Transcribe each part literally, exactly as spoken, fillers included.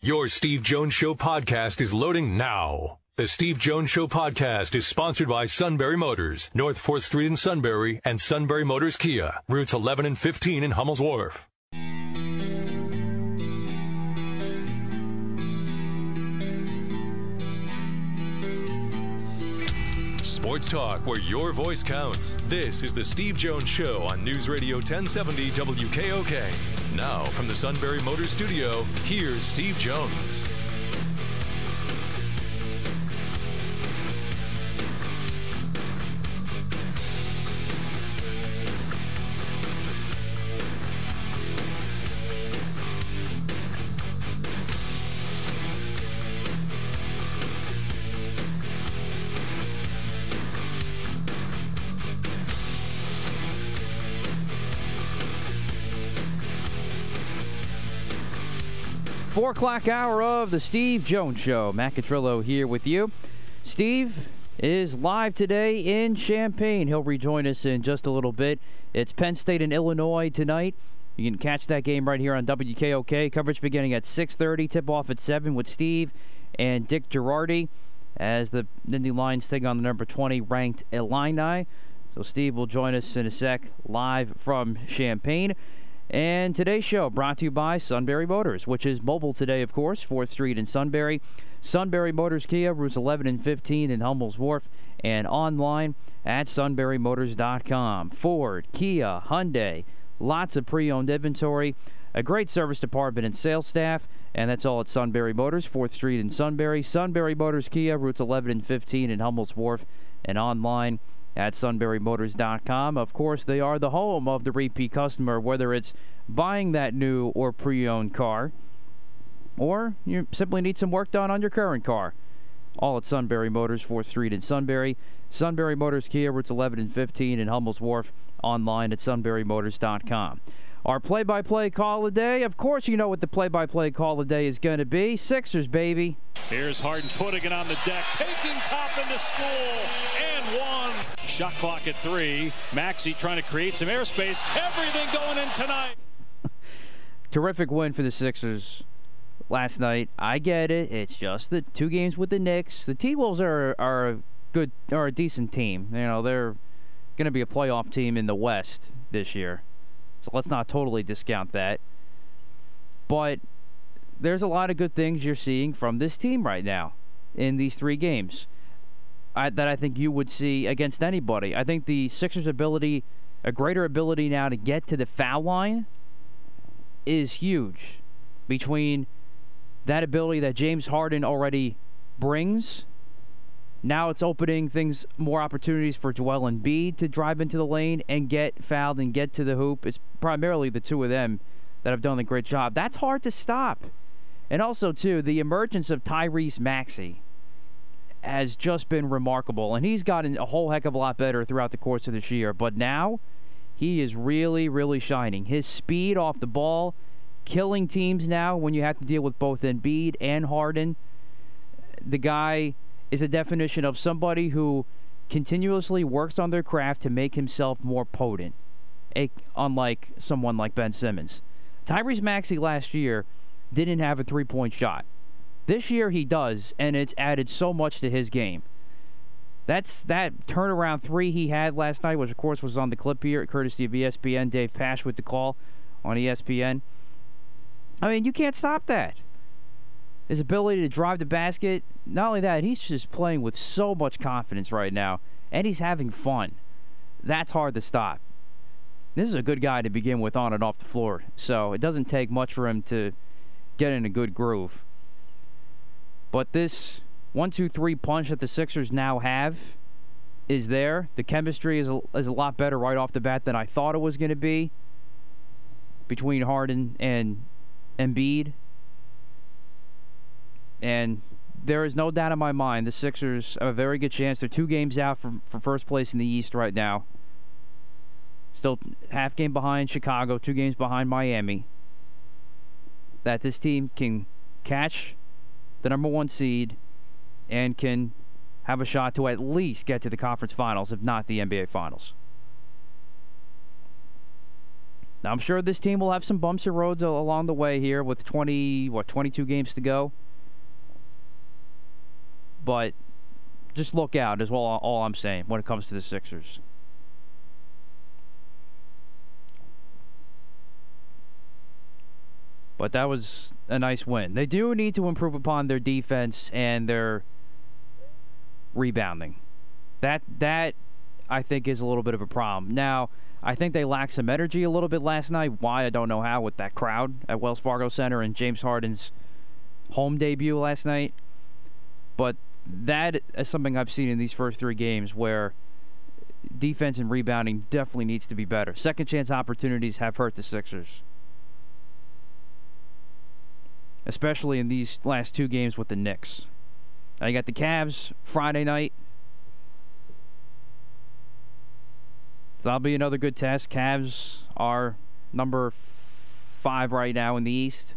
Your Steve Jones Show podcast is loading now. The Steve Jones Show podcast is sponsored by Sunbury Motors, North fourth Street in Sunbury, and Sunbury Motors Kia, routes eleven and fifteen in Hummel's Wharf. Sports talk where your voice counts. This is the Steve Jones Show on News Radio ten seventy W K O K. Now from the Sunbury Motors studio, here's Steve Jones. Four o'clock hour of the Steve Jones Show. Matt Catrillo here with you. Steve is live today in Champaign. He'll rejoin us in just a little bit. It's Penn State and Illinois tonight. You can catch that game right here on W K O K. Coverage beginning at six thirty. Tip-off at seven with Steve and Dick Girardi as the Nittany Lions take on the number twenty ranked Illini. So Steve will join us in a sec live from Champaign. And today's show brought to you by Sunbury Motors, which is mobile today, of course, fourth Street in Sunbury. Sunbury Motors Kia, routes eleven and fifteen in Hummel's Wharf, and online at sunbury motors dot com. Ford, Kia, Hyundai, lots of pre-owned inventory, a great service department and sales staff, and that's all at Sunbury Motors, fourth Street in Sunbury. Sunbury Motors Kia, routes eleven and fifteen in Hummel's Wharf, and online at sunbury motors dot com. Of course, they are the home of the repeat customer, whether it's buying that new or pre-owned car, or you simply need some work done on your current car. All at Sunbury Motors, fourth Street in Sunbury. Sunbury Motors Kia, routes eleven and fifteen in Hummel's Wharf, online at sunbury motors dot com. Our play-by-play call of the day, of course you know what the play-by-play call of the day is going to be. Sixers, baby. Here's Harden putting it on the deck, taking Toppin to school, and one. Shot clock at three. Maxey trying to create some airspace. Everything going in tonight. Terrific win for the Sixers last night. I get it. It's just the two games with the Knicks. The T-Wolves are, are a good, are a decent team. You know, they're going to be a playoff team in the West this year. So let's not totally discount that. But there's a lot of good things you're seeing from this team right now in these three games I, that I think you would see against anybody. I think the Sixers' ability, a greater ability now to get to the foul line is huge. Between that ability that James Harden already brings, now it's opening things, more opportunities for Joel Embiid to drive into the lane and get fouled and get to the hoop. It's primarily the two of them that have done a great job. That's hard to stop. And also, too, the emergence of Tyrese Maxey has just been remarkable. And he's gotten a whole heck of a lot better throughout the course of this year. But now, he is really, really shining. His speed off the ball, killing teams now when you have to deal with both Embiid and Harden. The guy is a definition of somebody who continuously works on their craft to make himself more potent, a, unlike someone like Ben Simmons. Tyrese Maxey last year didn't have a three-point shot. This year he does, and it's added so much to his game. That's that turnaround three he had last night, which of course was on the clip here, courtesy of E S P N. Dave Pash with the call on E S P N. I mean, you can't stop that. His ability to drive the basket, not only that, he's just playing with so much confidence right now, and he's having fun. That's hard to stop. This is a good guy to begin with on and off the floor, so it doesn't take much for him to get in a good groove. But this one two three punch that the Sixers now have is there. The chemistry is a, is a lot better right off the bat than I thought it was going to be between Harden and Embiid. And there is no doubt in my mind the Sixers have a very good chance. They're two games out for, for first place in the East right now. Still half game behind Chicago, two games behind Miami. That this team can catch the number one seed and can have a shot to at least get to the conference finals, if not the N B A finals. Now, I'm sure this team will have some bumps and roads along the way here with twenty, what, twenty-two games to go. But just look out is all, all I'm saying when it comes to the Sixers. But that was a nice win. They do need to improve upon their defense and their rebounding. That, that I think, is a little bit of a problem. Now, I think they lacked some energy a little bit last night. Why, I don't know how, with that crowd at Wells Fargo Center and James Harden's home debut last night. But that is something I've seen in these first three games where defense and rebounding definitely needs to be better. Second chance opportunities have hurt the Sixers, especially in these last two games with the Knicks. Now you got the Cavs Friday night. So that'll be another good test. Cavs are number five right now in the East.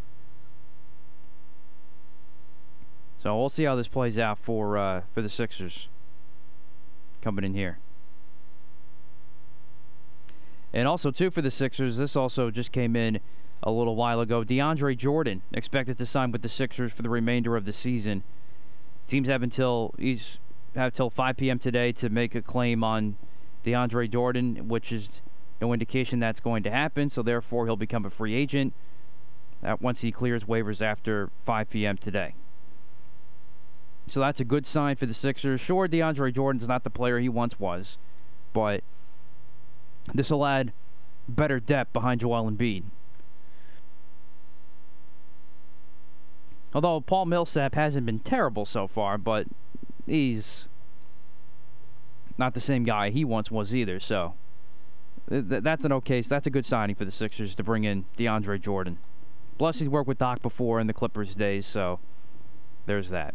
So we'll see how this plays out for uh, for the Sixers coming in here. And also, too, for the Sixers, this also just came in a little while ago. DeAndre Jordan expected to sign with the Sixers for the remainder of the season. Teams have until he's have till five p.m. today to make a claim on DeAndre Jordan, which is no indication that's going to happen. So therefore, he'll become a free agent uh, once he clears waivers after five p.m. today. So that's a good sign for the Sixers. Sure, DeAndre Jordan's not the player he once was, but this will add better depth behind Joel Embiid. Although Paul Millsap hasn't been terrible so far, but he's not the same guy he once was either. So th- that's an okay, that's a good signing for the Sixers to bring in DeAndre Jordan. Plus, he's worked with Doc before in the Clippers days, so there's that.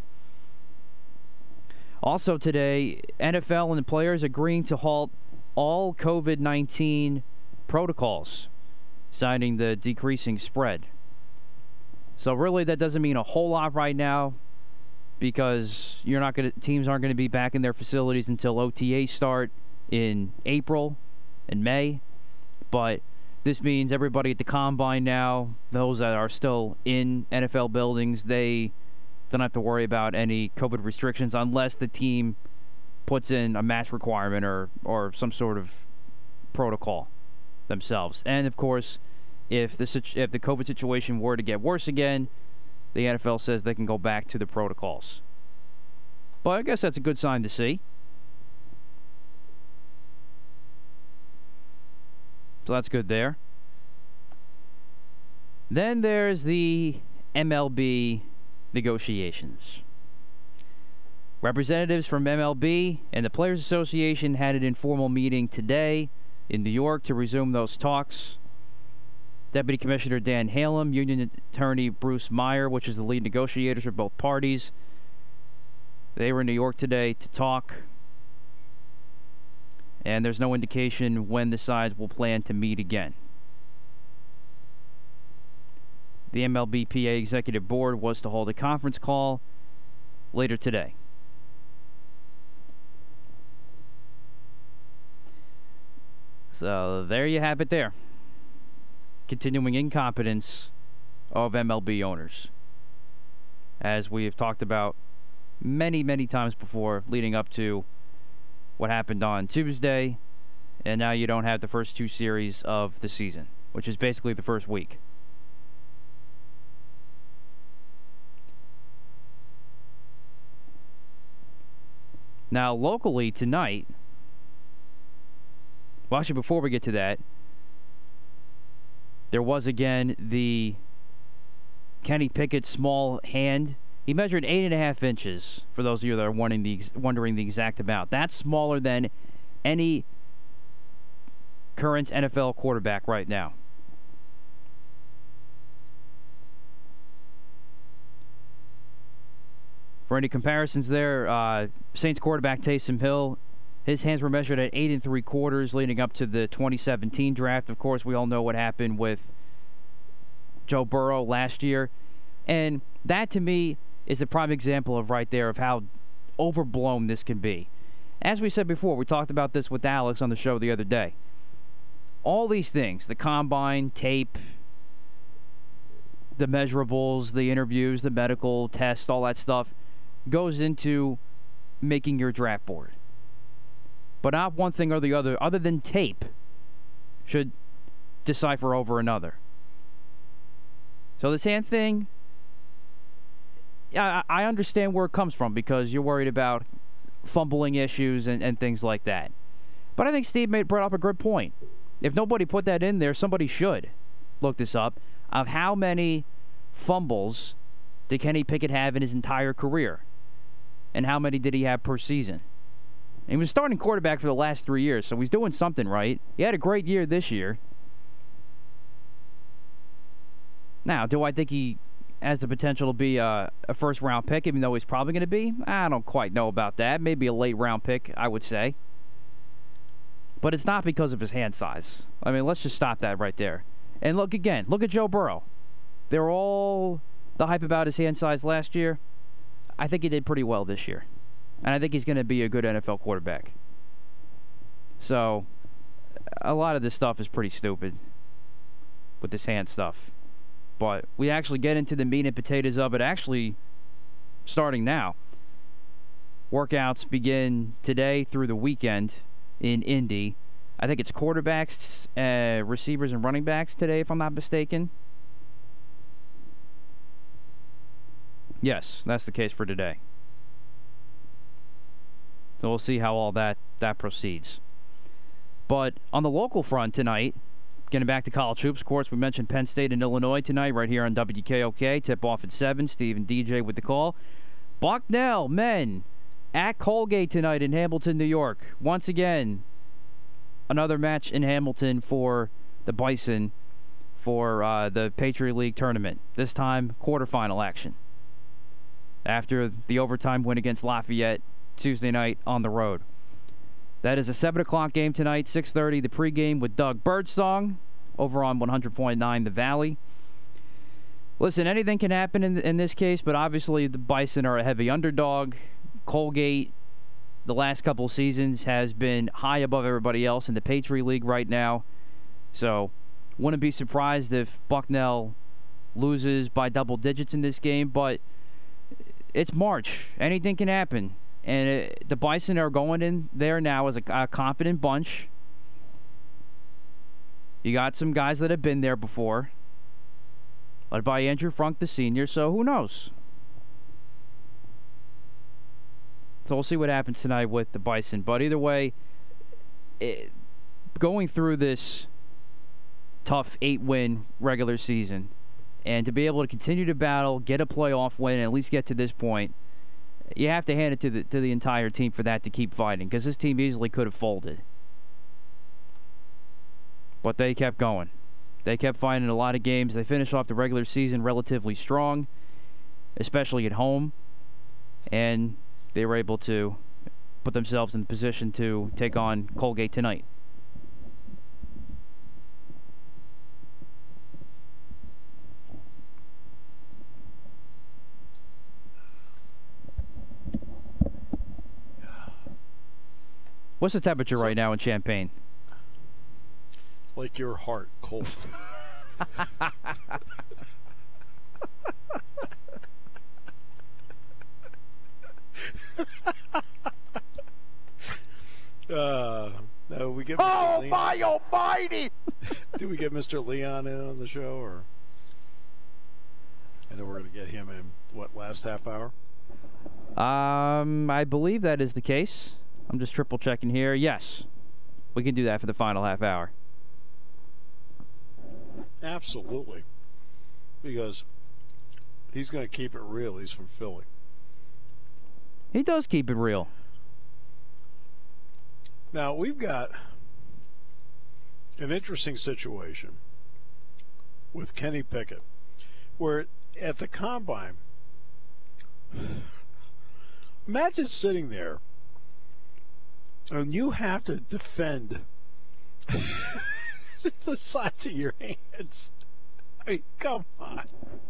Also today, N F L and the players agreeing to halt all COVID nineteen protocols, citing the decreasing spread. So really, that doesn't mean a whole lot right now, because you're not going to teams aren't going to be back in their facilities until O T As start in April and May. But this means everybody at the Combine now, those that are still in N F L buildings, they don't have to worry about any COVID restrictions unless the team puts in a mask requirement or, or some sort of protocol themselves. And, of course, if the, if the COVID situation were to get worse again, the N F L says they can go back to the protocols. But I guess that's a good sign to see. So that's good there. Then there's the M L B negotiations. Representatives from M L B and the Players Association had an informal meeting today in New York to resume those talks. Deputy Commissioner Dan Halem, Union Attorney Bruce Meyer, which is the lead negotiators for both parties, they were in New York today to talk. And there's no indication when the sides will plan to meet again. The M L B P A Executive Board was to hold a conference call later today. So there you have it there. Continuing incompetence of M L B owners, as we have talked about many, many times before, leading up to what happened on Tuesday, and now you don't have the first two series of the season, which is basically the first week. Now, locally tonight, well, actually, before we get to that, there was again the Kenny Pickett small hand. He measured eight and a half inches. For those of you that are wondering the wondering the exact amount, that's smaller than any current N F L quarterback right now. For any comparisons there, uh, Saints quarterback Taysom Hill, his hands were measured at eight and three quarters leading up to the twenty seventeen draft. Of course, we all know what happened with Joe Burrow last year. And that, to me, is a prime example of right there of how overblown this can be. As we said before, we talked about this with Alex on the show the other day. all these things, the combine, tape, the measurables, the interviews, the medical tests, all that stuff goes into making your draft board. But not one thing or the other, other than tape, should decipher over another. So this hand thing, I, I understand where it comes from because you're worried about fumbling issues and, and things like that. But I think Steve made, brought up a good point. If nobody put that in there, somebody should look this up, of how many fumbles did Kenny Pickett have in his entire career, and how many did he have per season. And he was starting quarterback for the last three years, so he's doing something right. He had a great year this year. Now, do I think he has the potential to be a, a first-round pick, even though he's probably going to be? I don't quite know about that. Maybe a late-round pick, I would say. But it's not because of his hand size. I mean, let's just stop that right there. And look again. Look at Joe Burrow. They were all the hype about his hand size last year. I think he did pretty well this year. And I think he's going to be a good N F L quarterback. So, a lot of this stuff is pretty stupid with this hand stuff. But we actually get into the meat and potatoes of it actually starting now. Workouts begin today through the weekend in Indy. I think it's quarterbacks, uh, receivers, and running backs today, if I'm not mistaken. Yes, that's the case for today. So we'll see how all that, that proceeds. But on the local front tonight, getting back to college hoops, of course, we mentioned Penn State and Illinois tonight right here on W K O K. Tip-off at seven. Steve and D J with the call. Bucknell men at Colgate tonight in Hamilton, New York. Once again, another match in Hamilton for the Bison for uh, the Patriot League tournament. This time, quarterfinal action. After the overtime win against Lafayette Tuesday night on the road. That is a seven o'clock game tonight, six thirty, the pregame with Doug Birdsong over on one hundred point nine The Valley. Listen, anything can happen in, in this case, but obviously the Bison are a heavy underdog. Colgate, the last couple of seasons, has been high above everybody else in the Patriot League right now. So, wouldn't be surprised if Bucknell loses by double digits in this game, but it's March. Anything can happen. And it, the Bison are going in there now as a, a confident bunch. You got some guys that have been there before, led by Andrew Funk, the senior, so who knows? So we'll see what happens tonight with the Bison. But either way, it, going through this tough eight-win regular season, and to be able to continue to battle, get a playoff win, and at least get to this point, you have to hand it to the to the entire team for that to keep fighting, because this team easily could have folded. But they kept going. They kept fighting a lot of games. They finished off the regular season relatively strong, especially at home, and they were able to put themselves in the position to take on Colgate tonight. What's the temperature so, right now in Champaign? Like your heart, cold. uh, no, we get Mister Oh, Leon. my almighty! Do we get Mister Leon in on the show, or? I know we're going to get him in what, last half hour? Um, I believe that is the case. I'm just triple checking here. Yes, we can do that for the final half hour. Absolutely, because he's going to keep it real. He's from Philly. He does keep it real. Now, we've got an interesting situation with Kenny Pickett, where at the Combine, imagine sitting there and you have to defend the sides of your hands. I mean, come on.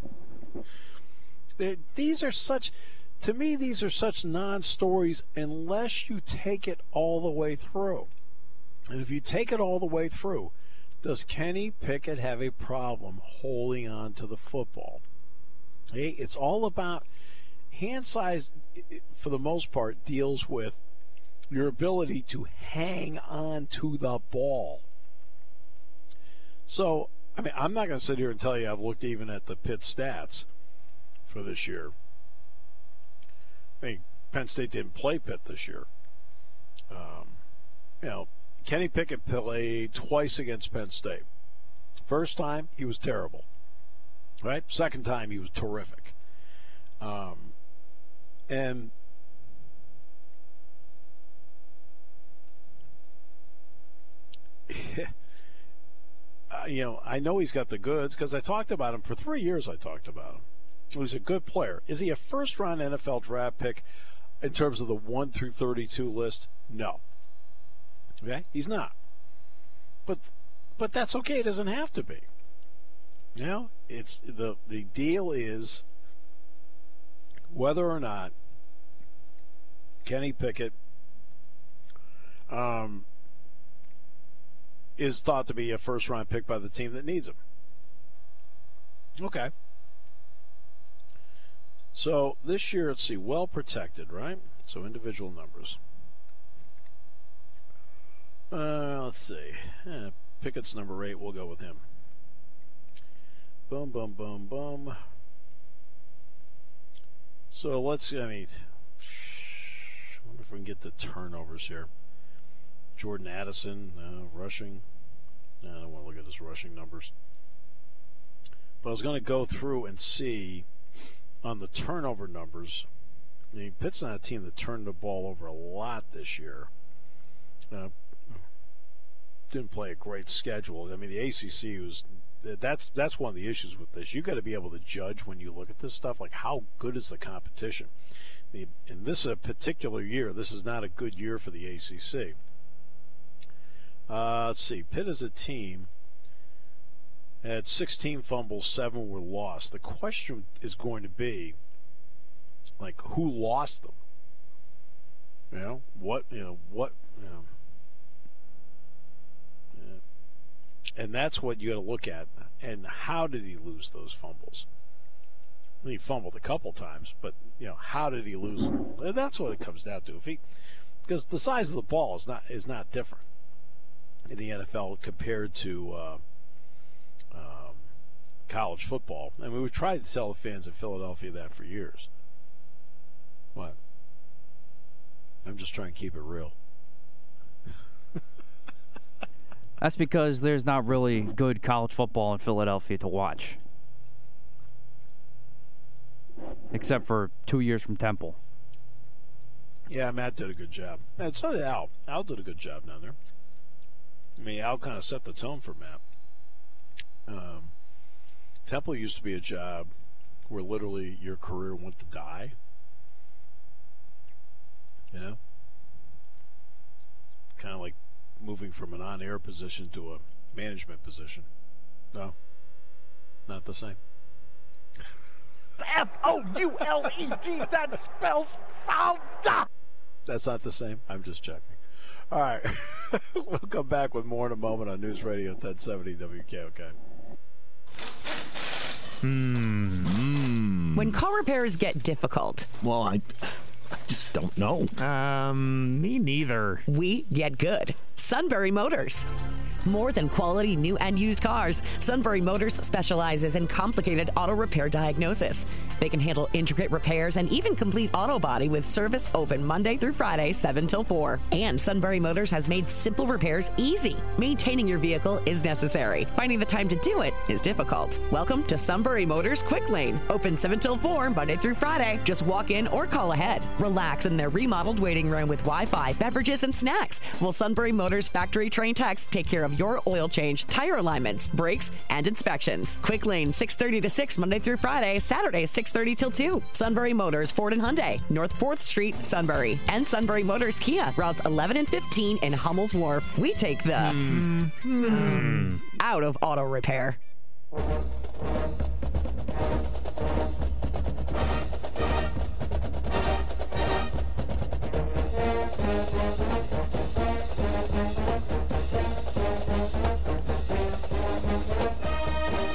These are such, to me, these are such non-stories unless you take it all the way through. And if you take it all the way through, Does Kenny Pickett have a problem holding on to the football? Hey, it's all about hand size, for the most part, deals with your ability to hang on to the ball. So, I mean, I'm not going to sit here and tell you I've looked even at the Pitt stats for this year. I mean, Penn State didn't play Pitt this year. Um, you know, Kenny Pickett played twice against Penn State. First time, he was terrible. Right? Second time, he was terrific. Um, and uh, you know, I know he's got the goods because I talked about him for three years. I talked about him. He's a good player. Is he a first-round N F L draft pick in terms of the one through thirty-two list? No. Okay, he's not. But but that's okay. It doesn't have to be. You know, it's the the deal is whether or not Kenny Pickett um, is thought to be a first-round pick by the team that needs him. Okay. So this year, let's see, well protected, right? So individual numbers. Uh, let's see. Eh, Pickett's number eight. We'll go with him. Boom, boom, boom, boom. So let's, I mean, I wonder if we can get the turnovers here. Jordan Addison, uh, rushing. I don't want to look at his rushing numbers. But I was going to go through and see on the turnover numbers. I mean, Pitt's not a team that turned the ball over a lot this year. Uh, didn't play a great schedule. I mean, the A C C was that's that's one of the issues with this. You got to be able to judge when you look at this stuff, like how good is the competition. The, in this a particular year, this is not a good year for the A C C. Uh, let's see. Pitt as a team had sixteen fumbles, seven were lost. The question is going to be, like, who lost them? You know what? You know what? You know. And that's what you got to look at. And how did he lose those fumbles? I mean, he fumbled a couple times, but you know, how did he lose them? And that's what it comes down to. If he, because the size of the ball is not is not different in the N F L compared to uh, um, college football. I mean, we've tried to tell the fans in Philadelphia that for years. What? I'm just trying to keep it real. That's because there's not really good college football in Philadelphia to watch. Except for two years from Temple. Yeah, Matt did a good job. And so did Al. Al did a good job down there. I mean, Al kind of set the tone for Matt. Um, Temple used to be a job where literally your career went to die. You know? Kind of like moving from an on-air position to a management position. No, not the same. F O U L E D, that spells fouled up. That's not the same. I'm just checking. All right. We'll come back with more in a moment on News Radio ten seventy W K O K. Hmm. When car repairs get difficult, Well, I, I just don't know. Um, me neither. we get good. Sunbury Motors. More than quality new and used cars, Sunbury Motors specializes in complicated auto repair diagnosis. They can handle intricate repairs and even complete auto body with service open Monday through Friday, seven till four. And Sunbury Motors has made simple repairs easy. Maintaining your vehicle is necessary. Finding the time to do it is difficult. Welcome to Sunbury Motors Quick Lane. Open seven till four, Monday through Friday. Just walk in or call ahead. Relax in their remodeled waiting room with Wi-Fi, beverages, and snacks, while Sunbury Motors factory trained techs take care of your oil change, tire alignments, brakes, and inspections. Quick Lane, six thirty to six, Monday through Friday, Saturday, six thirty till two. Sunbury Motors, Ford and Hyundai, North fourth Street, Sunbury. And Sunbury Motors Kia, routes eleven and fifteen in Hummel's Wharf. We take the mm. Mm. out of auto repair.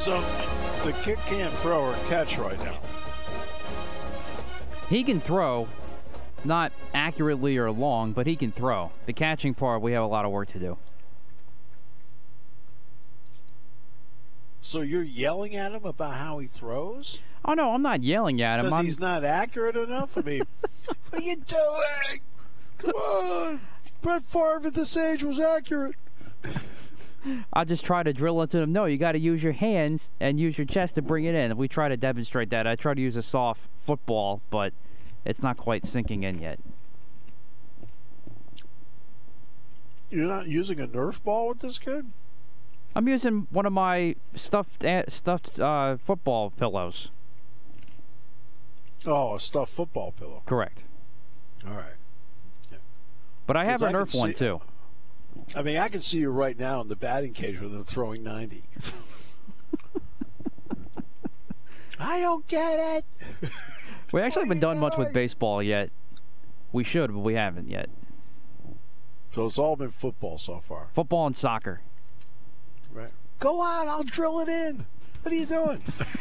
So the kid can't throw or catch right now. He can throw, not accurately or long, but he can throw. The catching part, we have a lot of work to do. So you're yelling at him about how he throws? Oh, no, I'm not yelling at him. Because I'm... he's not accurate enough? I mean, what are you doing? Come on. Brett Favre at this age was accurate. I just try to drill into them. No, you got to use your hands and use your chest to bring it in. We try to demonstrate that. I try to use a soft football, but it's not quite sinking in yet. You're not using a Nerf ball with this kid? I'm using one of my stuffed uh, stuffed uh, football pillows. Oh, a stuffed football pillow. Correct. All right. Yeah. But I have a I Nerf one, see, too. I mean, I can see you right now in the batting cage with them throwing ninety. I don't get it. We actually haven't done much with baseball yet. We should, but we haven't yet. So it's all been football so far. Football and soccer. Right. Go on, I'll drill it in. What are you doing?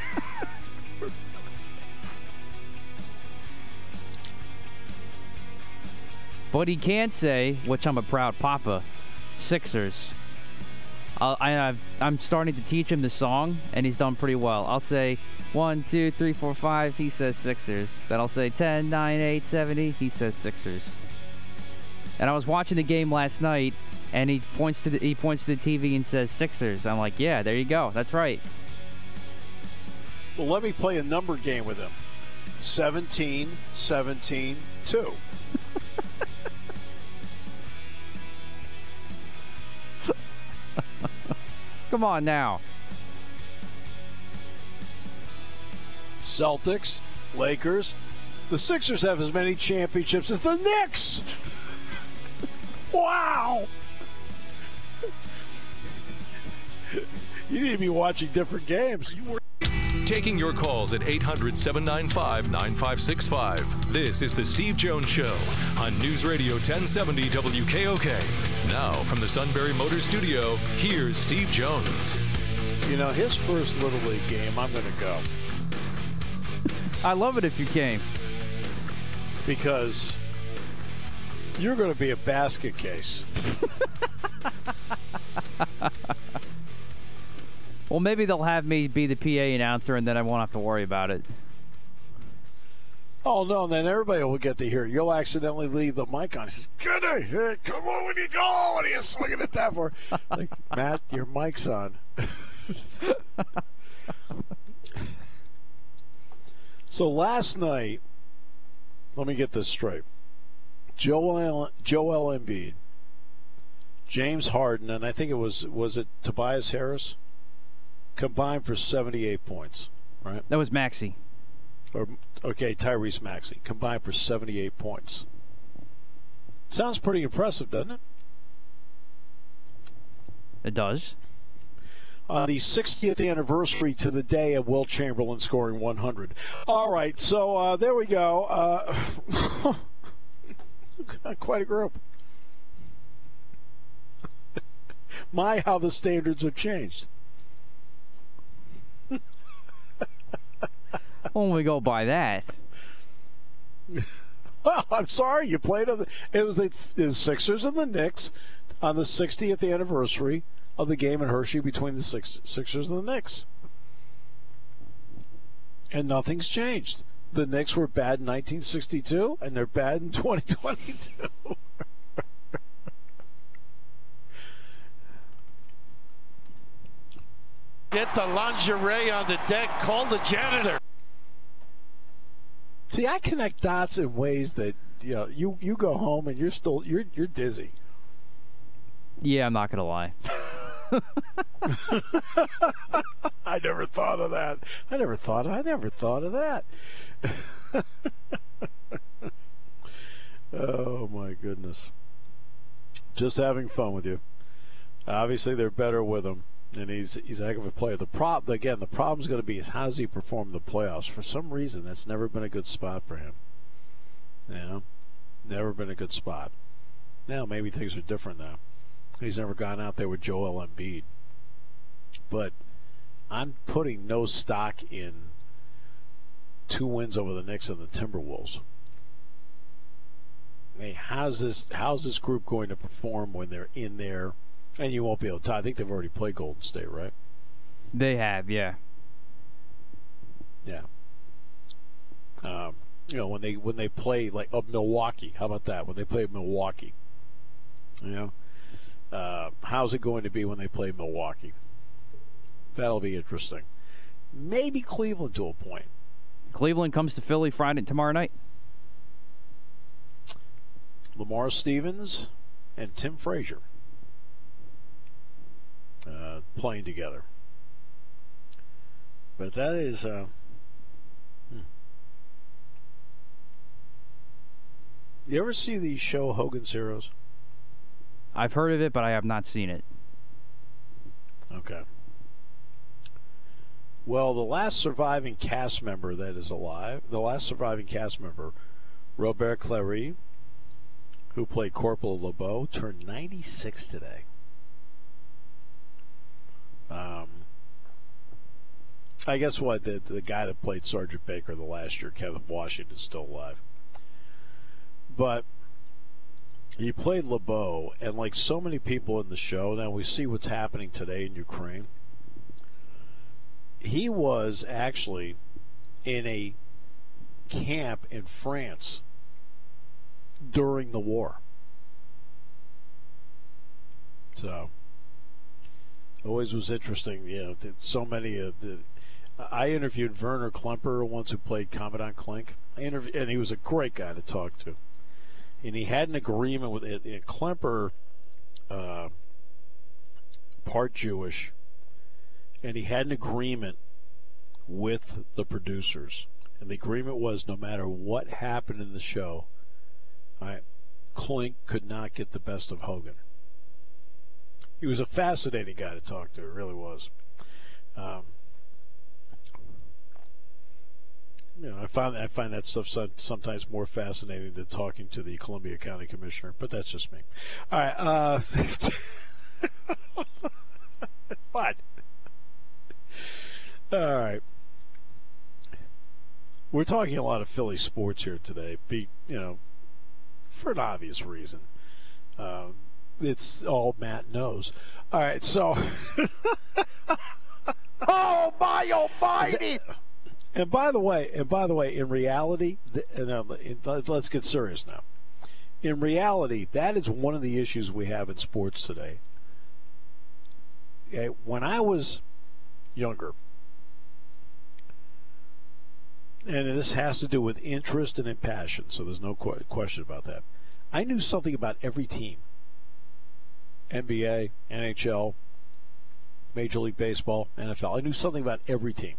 But he can't say, which I'm a proud papa, Sixers. I'll, I, I've, I'm starting to teach him the song, and he's done pretty well. I'll say one, two, three, four, five. He says Sixers. Then I'll say ten, nine, eight, seventy. He says Sixers. And I was watching the game last night, and he points to the, he points to the T V and says Sixers. I'm like, yeah, there you go. That's right. Well, let me play a number game with him. seventeen, seventeen, two. Come on now. Celtics, Lakers. The Sixers have as many championships as the Knicks. Wow. You need to be watching different games. Taking your calls at eight hundred, seven nine five, nine five six five. This is the Steve Jones Show on News Radio ten seventy W K O K. Now, from the Sunbury Motors Studio, here's Steve Jones. You know, his first Little League game, I'm going to go. I love it if you came. Because you're going to be a basket case. Well, maybe they'll have me be the P A announcer, and then I won't have to worry about it. Oh, no, then everybody will get to hear it. You'll accidentally leave the mic on. He says, "Good day. Come on, when you go. What are you swinging at that for?" Like, Matt, your mic's on. So last night, let me get this straight. Joel, Joel Embiid, James Harden, and I think it was, was it Tobias Harris? Combined for seventy-eight points, right? That was Maxey. Or, okay, Tyrese Maxey. Combined for seventy-eight points. Sounds pretty impressive, doesn't it? It does. On the sixtieth anniversary to the day of Will Chamberlain scoring one hundred. All right, so uh, there we go. Uh, quite a group. My, how the standards have changed. When we go by that. Well, I'm sorry, you played on the, it was the, the Sixers and the Knicks on the sixtieth anniversary of the game in Hershey between the Six, Sixers and the Knicks. And nothing's changed. The Knicks were bad in nineteen sixty-two, and they're bad in twenty twenty-two. Get the lingerie on the deck. Call the janitor. See, I connect dots in ways that, you know, you, you go home and you're still you're you're dizzy. Yeah, I'm not gonna lie. I never thought of that. I never thought. I never thought of that. Oh my goodness! Just having fun with you. Obviously, they're better with him, and he's he's a heck of a player. The prop again. The problem's going to be is how does he perform in the playoffs? For some reason, that's never been a good spot for him. You know, never been a good spot. Now maybe things are different now. He's never gone out there with Joel Embiid. But I'm putting no stock in two wins over the Knicks and the Timberwolves. I mean, how's this? How's this group going to perform when they're in there? And you won't be able to. I think they've already played Golden State, right? They have, yeah. Yeah. Um, you know, when they when they play like up Milwaukee, how about that? When they play Milwaukee, you know, uh, how's it going to be when they play Milwaukee? That'll be interesting. Maybe Cleveland to a point. Cleveland comes to Philly Friday tomorrow night. Lamar Stevens and Tim Frazier uh, playing together. But that is. Uh, hmm. You ever see the show Hogan's Heroes? I've heard of it, but I have not seen it. Okay. Well, the last surviving cast member that is alive, the last surviving cast member, Robert Clary, who played Corporal LeBeau, turned ninety-six today. Um, I guess what the the guy that played Sergeant Baker the last year, Kevin Washington, is still alive. But he played LeBeau, and like so many people in the show, now we see what's happening today in Ukraine. He was actually in a camp in France during the war. So, always was interesting. You know, that so many of the. I interviewed Werner Klemper once, who played Commandant Klink. I interviewed, and he was a great guy to talk to. And he had an agreement with it. And Klemper, uh, part Jewish, and he had an agreement with the producers. And the agreement was no matter what happened in the show, right, Klink could not get the best of Hogan. He was a fascinating guy to talk to. It really was. Um, you know, I find I find that stuff sometimes more fascinating than talking to the Columbia County Commissioner, but that's just me. All right. Uh, what? All right. We're talking a lot of Philly sports here today, be, you know, for an obvious reason. Uh, it's all Matt knows. All right, so. Oh, my almighty! And by the way, and by the way, in reality, and uh, let's get serious now. In reality, that is one of the issues we have in sports today. Okay, when I was younger, and this has to do with interest and passion, so there's no qu- question about that. I knew something about every team. N B A, N H L, Major League Baseball, N F L. I knew something about every team.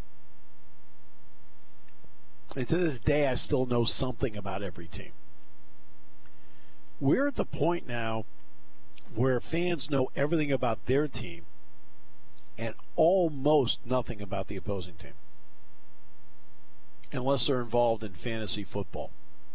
And to this day, I still know something about every team. We're at the point now where fans know everything about their team and almost nothing about the opposing team, unless they're involved in fantasy football.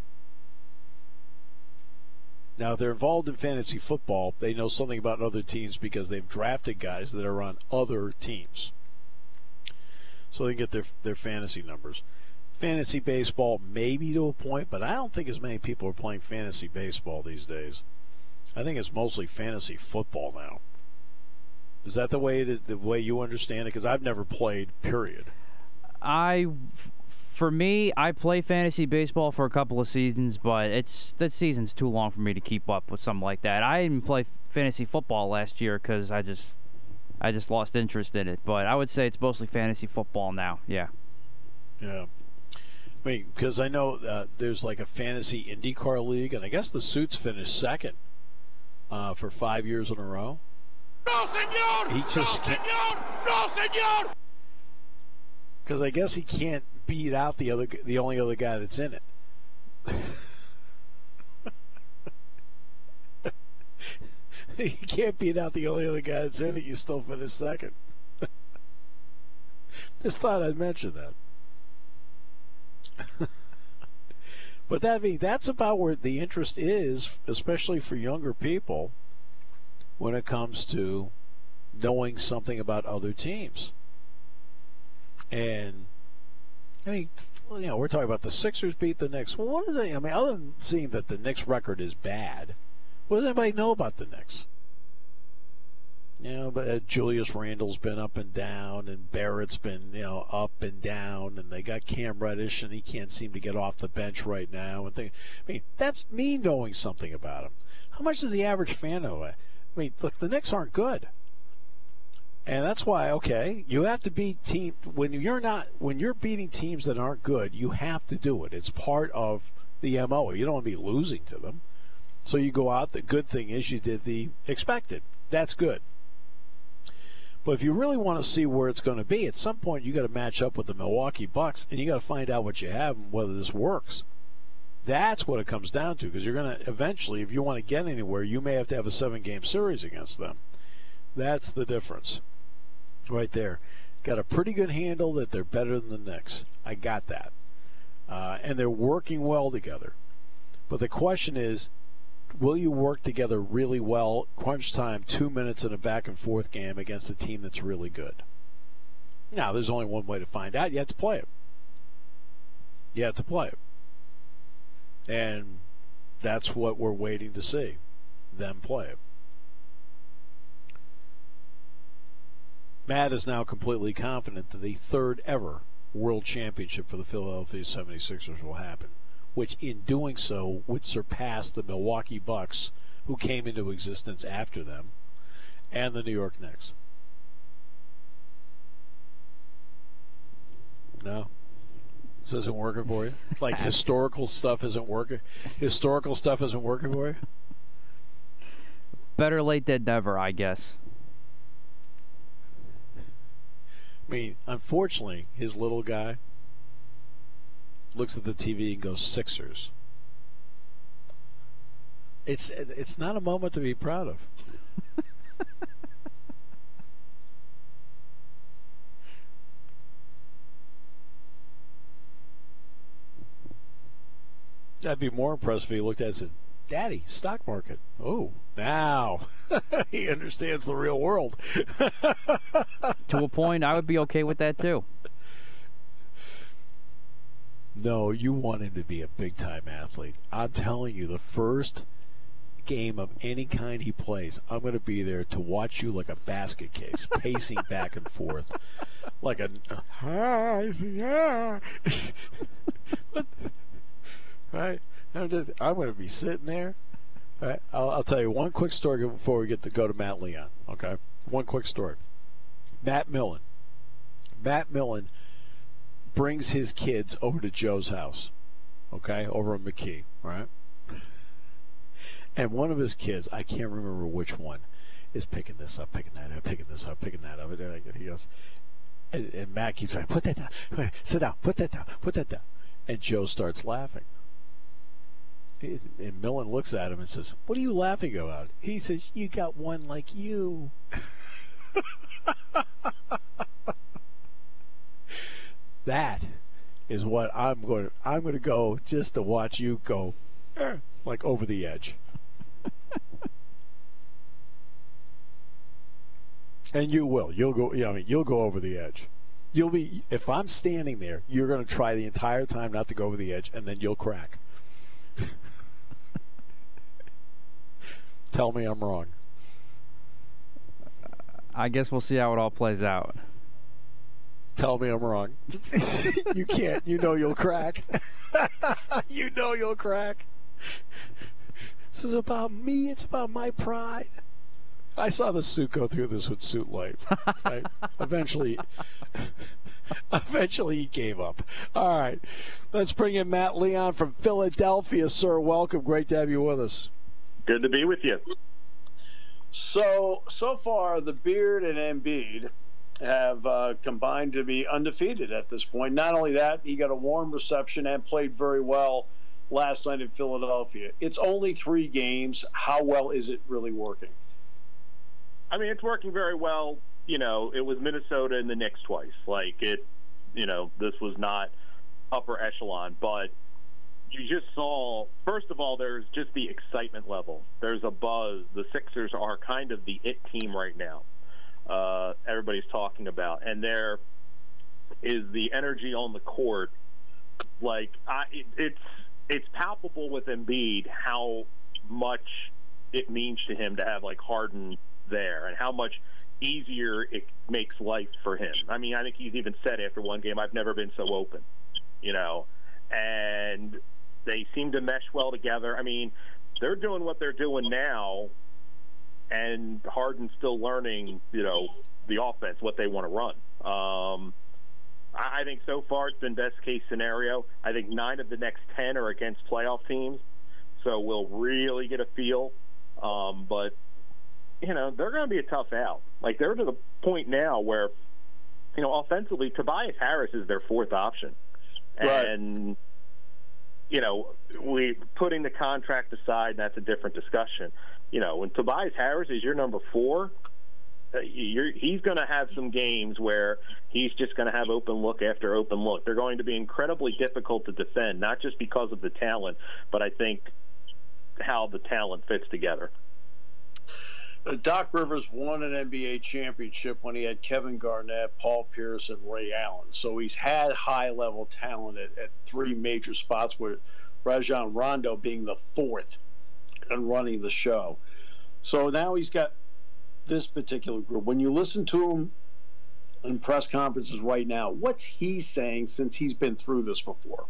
Now, if they're involved in fantasy football, they know something about other teams because they've drafted guys that are on other teams. So they can get their, their fantasy numbers. Fantasy baseball, maybe to a point, but I don't think as many people are playing fantasy baseball these days. I think it's mostly fantasy football now. Is that the way it is, the way you understand it? Because I've never played, period. I, for me, I play fantasy baseball for a couple of seasons, but it's that season's too long for me to keep up with something like that. I didn't play fantasy football last year because I just, I just lost interest in it. But I would say it's mostly fantasy football now. Yeah. Yeah. I mean, because I know uh, there's like a fantasy IndyCar league, and I guess the Suits finished second uh, for five years in a row. No, senor! He just no, senor! No, senor! Because I guess he can't beat out the other, the only other guy that's in it. You can't beat out the only other guy that's in it. You still finish second. Just thought I'd mention that. But that mean that's about where the interest is, especially for younger people, when it comes to knowing something about other teams. And, I mean, you know, we're talking about the Sixers beat the Knicks. Well, what is it? I mean, other than seeing that the Knicks record is bad, what does anybody know about the Knicks? You know, but uh, Julius Randle's been up and down, and Barrett's been, you know, up and down, and they got Cam Reddish, and he can't seem to get off the bench right now. And things. I mean, that's me knowing something about him. How much does the average fan know? I mean, look, the Knicks aren't good. And that's why, okay, you have to beat team when you're not when you're beating teams that aren't good. You have to do it. It's part of the M O. You don't want to be losing to them, so you go out. The good thing is you did the expected. That's good. But if you really want to see where it's going to be, at some point you got to match up with the Milwaukee Bucks, and you got to find out what you have and whether this works. That's what it comes down to, because you're going to eventually, if you want to get anywhere, you may have to have a seven-game series against them. That's the difference right there. Got a pretty good handle that they're better than the Knicks. I got that. Uh, and they're working well together. But the question is, will you work together really well, crunch time, two minutes in a back-and-forth game against a team that's really good? Now, there's only one way to find out. You have to play it. You have to play it. And that's what we're waiting to see, them play it. Matt is now completely confident that the third ever world championship for the Philadelphia seventy-sixers will happen, which in doing so would surpass the Milwaukee Bucks, who came into existence after them, and the New York Knicks. No? This isn't working for you? Like historical stuff isn't working? Historical stuff isn't working for you? Better late than never, I guess. I mean, unfortunately, his little guy looks at the T V and goes, Sixers. It's it's not a moment to be proud of. I'd be more impressed if he looked at it and said, Daddy, stock market. Oh, now he understands the real world. To a point, I would be okay with that too. No, you want him to be a big-time athlete. I'm telling you, the first game of any kind he plays, I'm going to be there to watch you like a basket case, pacing back and forth. Like a... Right? I'm, just, I'm going to be sitting there. All right? I'll, I'll tell you one quick story before we get to go to Matt Leon. Okay? One quick story. Matt Millen. Matt Millen brings his kids over to Joe's house. Okay? Over in McKee. Right? And one of his kids, I can't remember which one, is picking this up, picking that up, picking this up, picking that up. And he goes, and, and Matt keeps saying, put that down. Sit down. Put that down. Put that down. And Joe starts laughing. And Millen looks at him and says, what are you laughing about? He says, you got one like you. That is what I'm going to, I'm going to go just to watch you go eh, like over the edge. And you will. You'll go, you know, I mean, you'll go over the edge. You'll be, if I'm standing there, you're going to try the entire time not to go over the edge, and then you'll crack. Tell me I'm wrong. I guess we'll see how it all plays out. Tell me I'm wrong. You can't. You know you'll crack. You know you'll crack. This is about me. It's about my pride. I saw the suit go through this with Suit Light. Right? Eventually, eventually he gave up. All right. Let's bring in Matt Leon from Philadelphia. Sir, welcome. Great to have you with us. Good to be with you. So, so far, the Beard and Embiid have uh, combined to be undefeated at this point. Not only that, he got a warm reception and played very well last night in Philadelphia. It's only three games. How well is it really working? I mean, it's working very well. You know, it was Minnesota and the Knicks twice. Like, it, you know, this was not upper echelon, but you just saw, first of all, there's just the excitement level. There's a buzz. The Sixers are kind of the it team right now. Uh, everybody's talking about, and they're is the energy on the court. Like I, it, it's it's palpable with Embiid how much it means to him to have like Harden there, and how much easier it makes life for him. I mean, I think he's even said after one game, "I've never been so open," you know, and they seem to mesh well together. I mean, they're doing what they're doing now, and Harden's still learning, you know, the offense, what they want to run. Um, I think so far it's been best case scenario. I think nine of the next ten are against playoff teams, so we'll really get a feel. Um, but, you know, they're going to be a tough out. Like, they're to the point now where, you know, offensively, Tobias Harris is their fourth option. Right. And, you know, we putting the contract aside, that's a different discussion. You know, when Tobias Harris is your number four, uh, you're, he's going to have some games where he's just going to have open look after open look. They're going to be incredibly difficult to defend, not just because of the talent, but I think how the talent fits together. Doc Rivers won an N B A championship when he had Kevin Garnett, Paul Pierce, and Ray Allen. So he's had high-level talent at, at three major spots, with Rajon Rondo being the fourth and running the show. So now he's got this particular group. When you listen to him in press conferences right now, what's he saying since he's been through this before?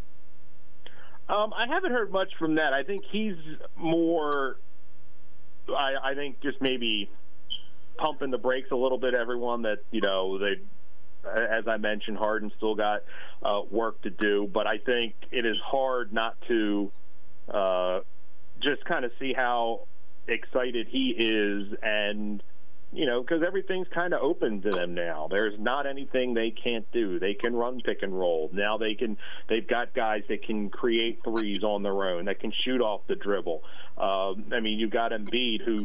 Um, I haven't heard much from that. I think he's more... I, I think just maybe pumping the brakes a little bit, everyone, that, you know, they, as I mentioned, Harden still got uh, work to do. But I think it is hard not to uh, just kind of see how excited he is, and, you know, because everything's kind of open to them now. There's not anything they can't do. They can run pick and roll. Now they can, they've got guys that can create threes on their own, that can shoot off the dribble. Um, I mean, you've got Embiid, who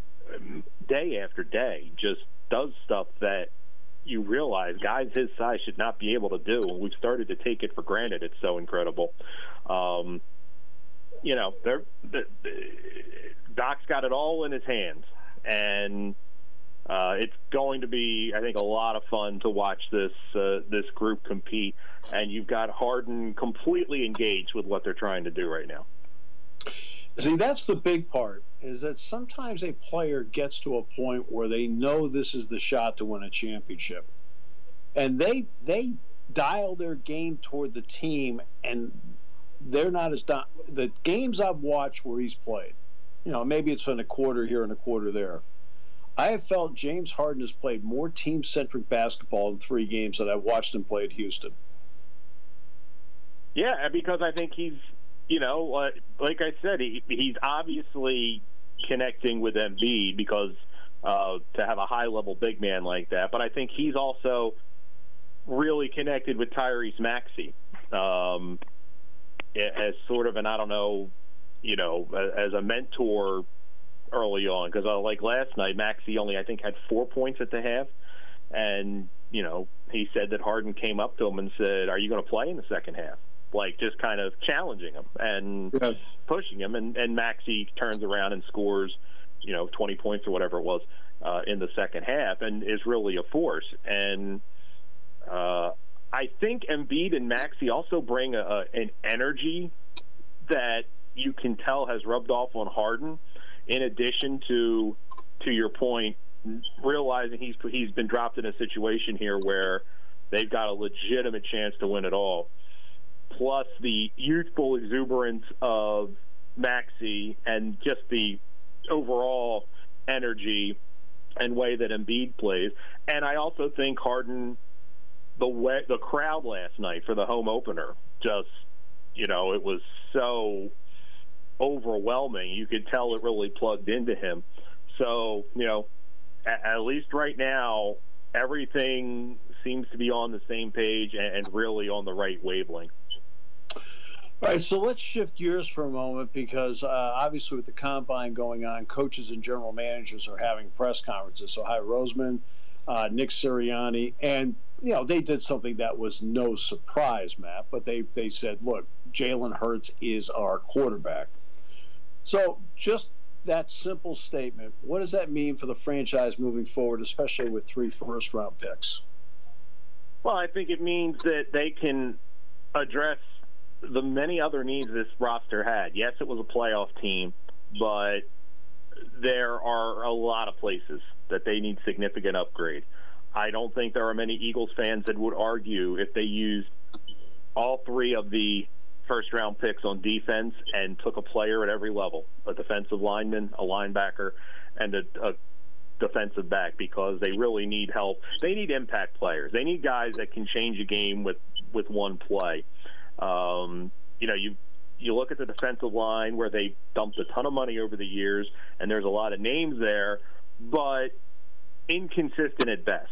day after day just does stuff that you realize guys his size should not be able to do. And we've started to take it for granted. It's so incredible. Um, you know, they're, they're, Doc's got it all in his hands. And Uh, it's going to be, I think, a lot of fun to watch this uh, this group compete, and you've got Harden completely engaged with what they're trying to do right now. See, that's the big part, is that sometimes a player gets to a point where they know this is the shot to win a championship, and they they dial their game toward the team, and they're not as do- the games I've watched where he's played, you know, maybe it's been a quarter here and a quarter there, I have felt James Harden has played more team-centric basketball in three games than I've watched him play at Houston. Yeah, because I think he's, you know, uh, like I said, he, he's obviously connecting with Embiid because uh, to have a high-level big man like that. But I think he's also really connected with Tyrese Maxey um, as sort of an, I don't know, you know, as a mentor early on, because uh, like last night, Maxey only, I think, had four points at the half, and, you know, he said that Harden came up to him and said, are you going to play in the second half? Like, just kind of challenging him and yes. pushing him, and, and Maxey turns around and scores, you know, twenty points or whatever it was uh, in the second half, and is really a force. And uh, I think Embiid and Maxey also bring a, a, an energy that you can tell has rubbed off on Harden, in addition to, to your point, realizing he's he's been dropped in a situation here where they've got a legitimate chance to win it all, plus the youthful exuberance of Maxey and just the overall energy and way that Embiid plays. And I also think Harden, the way, the crowd last night for the home opener, just, you know, it was so overwhelming. You could tell it really plugged into him. So, you know, at, at least right now, everything seems to be on the same page and, and really on the right wavelength. All right, so let's shift gears for a moment, because uh, obviously with the combine going on, coaches and general managers are having press conferences. So Howie Roseman, uh, Nick Sirianni, and, you know, they did something that was no surprise, Matt, but they, they said, look, Jalen Hurts is our quarterback. So just that simple statement, what does that mean for the franchise moving forward, especially with three first-round picks? Well, I think it means that they can address the many other needs this roster had. Yes, it was a playoff team, but there are a lot of places that they need significant upgrade. I don't think there are many Eagles fans that would argue if they used all three of the first-round picks on defense and took a player at every level, a defensive lineman, a linebacker, and a, a defensive back, because they really need help. They need impact players. They need guys that can change a game with, with one play. Um, you know, you you look at the defensive line where they dumped a ton of money over the years, and there's a lot of names there, but inconsistent at best,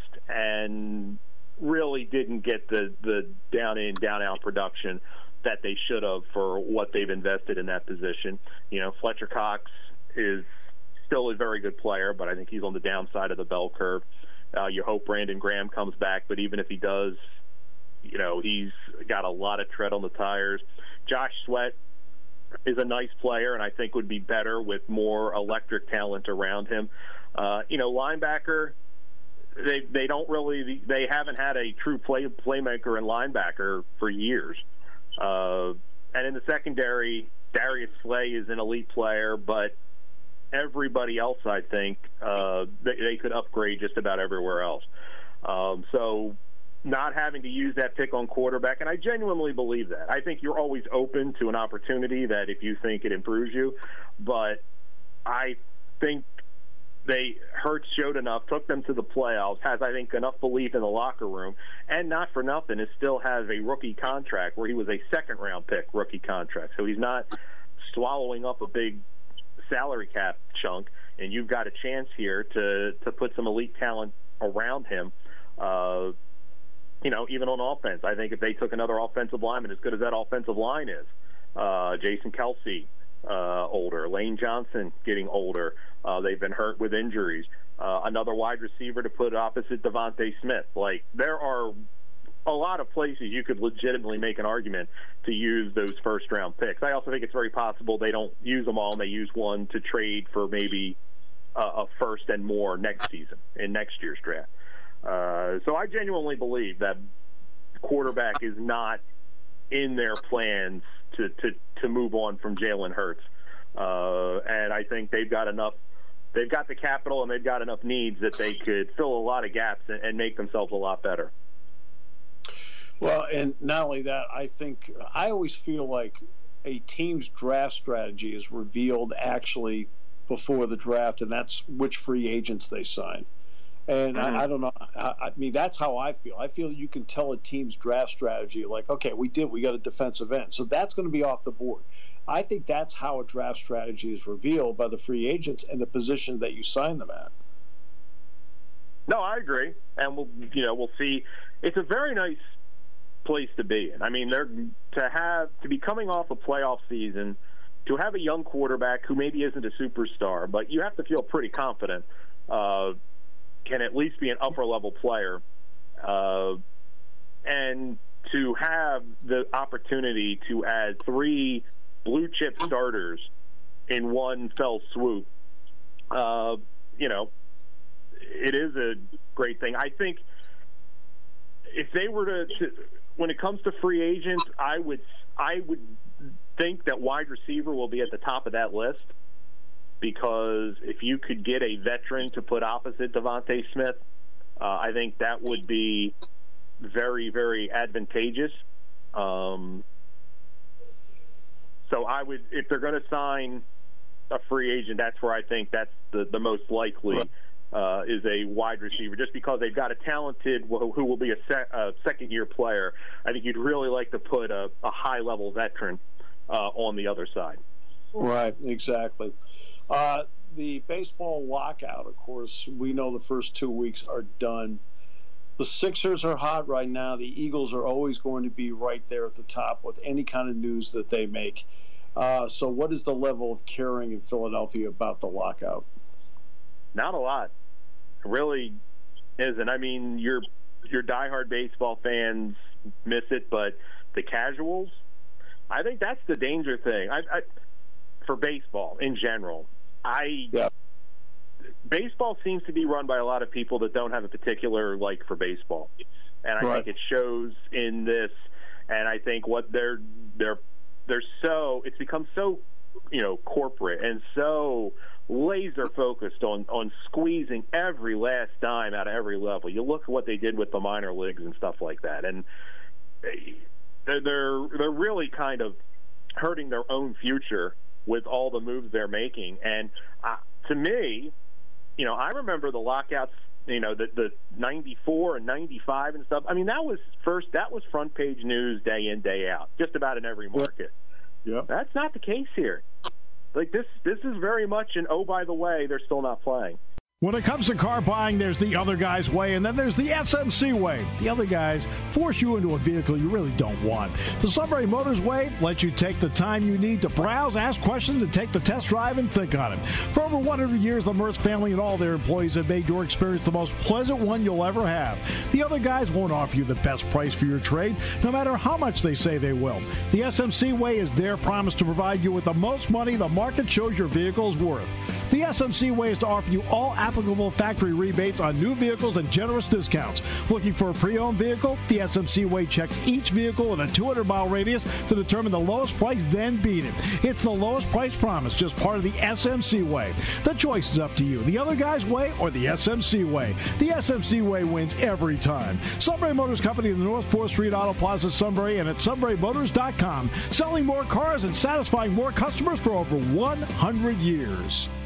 and really didn't get the, the down-in, down-out production that they should have for what they've invested in that position. You know, Fletcher Cox is still a very good player, but I think he's on the downside of the bell curve. Uh, you hope Brandon Graham comes back, but even if he does, you know, he's got a lot of tread on the tires. Josh Sweat is a nice player, and I think would be better with more electric talent around him. Uh, you know, linebacker, they they don't really, they haven't had a true play playmaker and linebacker for years. Uh, and in the secondary, Darius Slay is an elite player, but everybody else, I think, uh, they, they could upgrade just about everywhere else. Um, so not having to use that pick on quarterback, and I genuinely believe that. I think you're always open to an opportunity that if you think it improves you, but I think they Hurts showed enough, took them to the playoffs, has, I think, enough belief in the locker room, and not for nothing, it still has a rookie contract where he was a second-round pick rookie contract. So he's not swallowing up a big salary cap chunk, and you've got a chance here to, to put some elite talent around him. Uh, you know, even on offense, I think if they took another offensive lineman as good as that offensive line is, uh, Jason Kelsey, uh, older, Lane Johnson getting older, uh, they've been hurt with injuries, uh, another wide receiver to put opposite Devontae Smith. Like, there are a lot of places you could legitimately make an argument to use those first-round picks. I also think it's very possible they don't use them all and they use one to trade for maybe a, a first and more next season, in next year's draft. Uh, so I genuinely believe that quarterback is not in their plans to, to, to move on from Jalen Hurts. Uh, and I think they've got enough, they've got the capital and they've got enough needs that they could fill a lot of gaps and, and make themselves a lot better. Well, and not only that, I think I always feel like a team's draft strategy is revealed actually before the draft, and that's which free agents they sign. And mm-hmm. I, I don't know. I, I mean, that's how I feel. I feel you can tell a team's draft strategy, like, okay, we did, we got a defensive end, so that's going to be off the board. I think that's how a draft strategy is revealed by the free agents and the position that you sign them at. No, I agree, and we'll, you know, we'll see. It's a very nice place to be in. I mean, they're to have to be coming off a playoff season, to have a young quarterback who maybe isn't a superstar, but you have to feel pretty confident. Uh, can at least be an upper-level player, uh, and to have the opportunity to add three blue-chip starters in one fell swoop, uh, you know, it is a great thing. I think if they were to, to when it comes to free agents, I would I would think that wide receiver will be at the top of that list, because if you could get a veteran to put opposite Devontae Smith, uh, I think that would be very, very advantageous. Um, so I would, if they're going to sign a free agent, that's where I think that's the, the most likely uh, is a wide receiver, just because they've got a talented who will be a, se- a second-year player. I think you'd really like to put a, a high-level veteran uh, on the other side. Right, exactly. Uh, the baseball lockout, of course, we know the first two weeks are done. The Sixers are hot right now. The Eagles are always going to be right there at the top with any kind of news that they make. Uh, so what is the level of caring in Philadelphia about the lockout? Not a lot. It really isn't. I mean, your your diehard baseball fans miss it, but the casuals, I think that's the danger thing. I, I for baseball in general. I yeah. Baseball seems to be run by a lot of people that don't have a particular like for baseball. and I Right. think it shows in this. And I think what they're they're they're so it's become so you know corporate and so laser focused on on squeezing every last dime out of every level. You look at what they did with the minor leagues and stuff like that, and they're they're, they're really kind of hurting their own future with all the moves they're making. And uh, to me, you know, I remember the lockouts, you know, the the ninety-four and ninety-five and stuff. I mean, that was first that was front page news day in, day out, just about in every market. Yeah. That's not the case here. Like this this is very much an oh, by the way, they're still not playing. When it comes to car buying, there's the other guy's way, and then there's the S M C way. The other guys force you into a vehicle you really don't want. The Sunbury Motors way lets you take the time you need to browse, ask questions, and take the test drive and think on it. For over one hundred years, the Mertz family and all their employees have made your experience the most pleasant one you'll ever have. The other guys won't offer you the best price for your trade, no matter how much they say they will. The S M C way is their promise to provide you with the most money the market shows your vehicle is worth. The S M C way is to offer you all applicable factory rebates on new vehicles and generous discounts. Looking for a pre-owned vehicle? The S M C way checks each vehicle with a two hundred mile radius to determine the lowest price, then beat it. It's the lowest price promise, just part of the S M C way. The choice is up to you. The other guy's way or the S M C way. The S M C way wins every time. Sunbury Motors Company in the North fourth Street Auto Plaza, Sunbury, and at sunbury motors dot com. Selling more cars and satisfying more customers for over one hundred years.